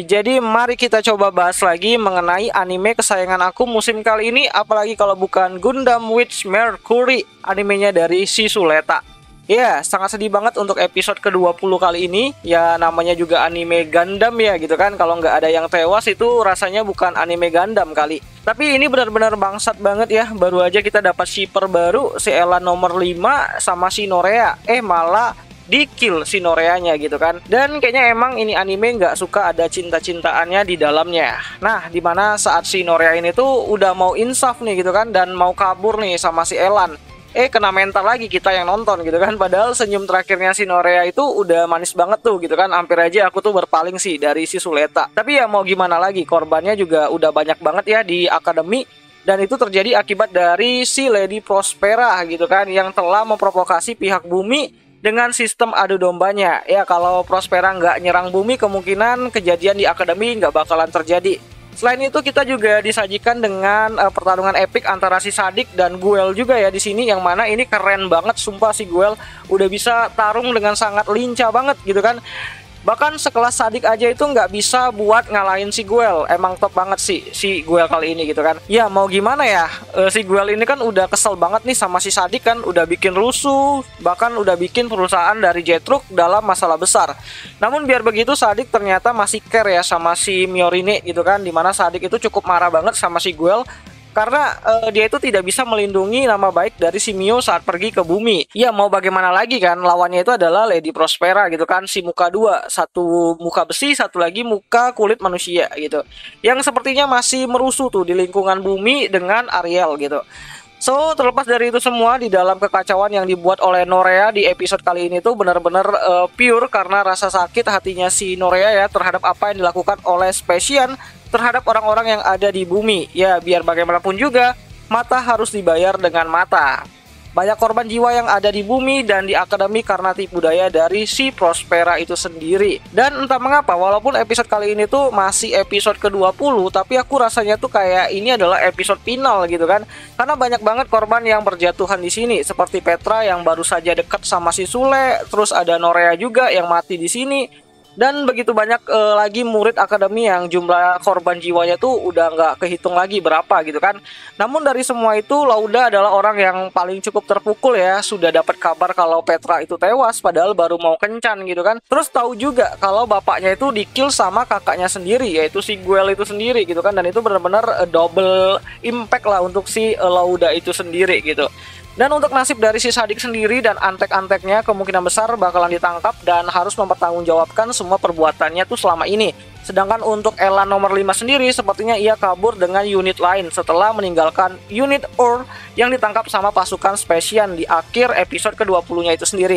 Jadi mari kita coba bahas lagi mengenai anime kesayangan aku musim kali ini, apalagi kalau bukan Gundam Witch Mercury, animenya dari si Suleta. Ya, sangat sedih banget untuk episode ke-20 kali ini. Ya, namanya juga anime Gundam ya gitu kan. Kalau nggak ada yang tewas itu rasanya bukan anime Gundam kali. Tapi ini benar-benar bangsat banget ya. Baru aja kita dapat shipper baru, si Elan nomor 5 sama si Norea. Malah di kill si Noreanya gitu kan. Dan kayaknya emang ini anime nggak suka ada cinta-cintaannya di dalamnya. Nah, dimana saat si Norea ini tuh udah mau insaf nih gitu kan, dan mau kabur nih sama si Elan, kena mental lagi kita yang nonton gitu kan. Padahal senyum terakhirnya si Norea itu udah manis banget tuh gitu kan. Hampir aja aku tuh berpaling sih dari si Suleta. Tapi ya mau gimana lagi, korbannya juga udah banyak banget ya di akademi. Dan itu terjadi akibat dari si Lady Prospera gitu kan, yang telah memprovokasi pihak bumi dengan sistem adu dombanya. Ya, kalau Prospera nggak nyerang bumi, kemungkinan kejadian di akademi nggak bakalan terjadi. Selain itu kita juga disajikan dengan pertarungan epik antara si Sadik dan Guel juga ya di sini, yang mana ini keren banget sumpah. Si Guel udah bisa tarung dengan sangat lincah banget gitu kan. Bahkan sekelas Sadik aja itu nggak bisa buat ngalahin si Guel. Emang top banget sih si Guel kali ini gitu kan. Ya mau gimana ya, si Guel ini kan udah kesel banget nih sama si Sadik kan. Udah bikin rusuh, bahkan udah bikin perusahaan dari Jetruk dalam masalah besar. Namun biar begitu Sadik ternyata masih care ya sama si Miorine gitu kan. Dimana Sadik itu cukup marah banget sama si Guel karena dia itu tidak bisa melindungi nama baik dari si Mio saat pergi ke bumi. Ya mau bagaimana lagi kan, lawannya itu adalah Lady Prospera gitu kan. Si muka dua, satu muka besi, satu lagi muka kulit manusia gitu, yang sepertinya masih merusuh tuh di lingkungan bumi dengan Ariel gitu. So, terlepas dari itu semua, di dalam kekacauan yang dibuat oleh Norea di episode kali ini tuh benar-benar pure karena rasa sakit hatinya si Norea ya terhadap apa yang dilakukan oleh Specian terhadap orang-orang yang ada di bumi. Ya, biar bagaimanapun juga, mata harus dibayar dengan mata. Banyak korban jiwa yang ada di bumi dan di akademi karena tipu daya dari si Prospera itu sendiri. Dan entah mengapa, walaupun episode kali ini tuh masih episode ke-20, tapi aku rasanya tuh kayak ini adalah episode final gitu kan. Karena banyak banget korban yang berjatuhan di sini, seperti Petra yang baru saja dekat sama si Sule, terus ada Norea juga yang mati di sini. Dan begitu banyak lagi murid akademi yang jumlah korban jiwanya tuh udah nggak kehitung lagi berapa gitu kan. Namun dari semua itu Lauda adalah orang yang paling cukup terpukul ya. Sudah dapat kabar kalau Petra itu tewas padahal baru mau kencan gitu kan. Terus tahu juga kalau bapaknya itu di-kill sama kakaknya sendiri, yaitu si Guel itu sendiri gitu kan. Dan itu benar-benar double impact lah untuk si Lauda itu sendiri gitu. Dan untuk nasib dari si Sadik sendiri dan antek-anteknya kemungkinan besar bakalan ditangkap dan harus mempertanggungjawabkan semua perbuatannya tuh selama ini. Sedangkan untuk Elan nomor 5 sendiri sepertinya ia kabur dengan unit lain setelah meninggalkan unit Ur yang ditangkap sama pasukan Specian di akhir episode ke-20-nya itu sendiri.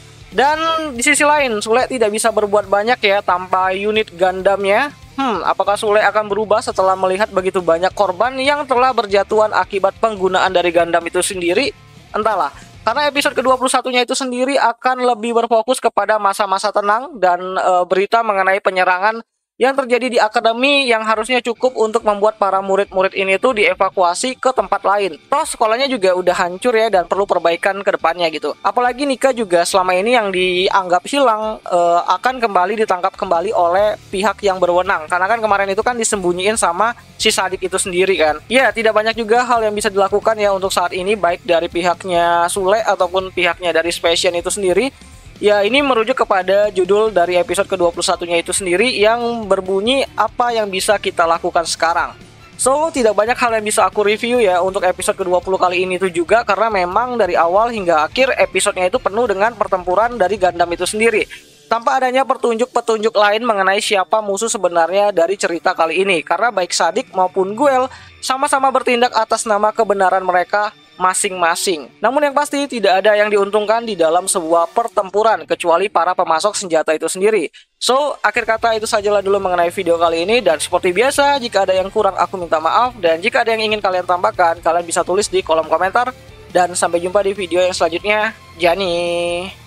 Dan di sisi lain, Sule tidak bisa berbuat banyak ya tanpa unit Gundamnya. Apakah Sule akan berubah setelah melihat begitu banyak korban yang telah berjatuhan akibat penggunaan dari Gundam itu sendiri? Entahlah, karena episode ke-21-nya itu sendiri akan lebih berfokus kepada masa-masa tenang dan berita mengenai penyerangan yang terjadi di akademi yang harusnya cukup untuk membuat para murid-murid ini tuh dievakuasi ke tempat lain. Toh sekolahnya juga udah hancur ya dan perlu perbaikan ke depannya gitu. Apalagi Nika juga selama ini yang dianggap hilang akan kembali ditangkap kembali oleh pihak yang berwenang. Karena kan kemarin itu kan disembunyiin sama si Sadik itu sendiri kan. Ya, tidak banyak juga hal yang bisa dilakukan ya untuk saat ini, baik dari pihaknya Sule ataupun pihaknya dari Specian itu sendiri. Ya, ini merujuk kepada judul dari episode ke-21-nya itu sendiri yang berbunyi apa yang bisa kita lakukan sekarang. So, tidak banyak hal yang bisa aku review ya untuk episode ke-20 kali ini tuh juga, karena memang dari awal hingga akhir episodenya itu penuh dengan pertempuran dari Gundam itu sendiri, tanpa adanya petunjuk-petunjuk lain mengenai siapa musuh sebenarnya dari cerita kali ini. Karena baik Sadik maupun Guel sama-sama bertindak atas nama kebenaran mereka masing-masing. Namun yang pasti tidak ada yang diuntungkan di dalam sebuah pertempuran kecuali para pemasok senjata itu sendiri. So, akhir kata itu sajalah dulu mengenai video kali ini, dan seperti biasa jika ada yang kurang aku minta maaf, dan jika ada yang ingin kalian tambahkan kalian bisa tulis di kolom komentar. Dan sampai jumpa di video yang selanjutnya. Jani.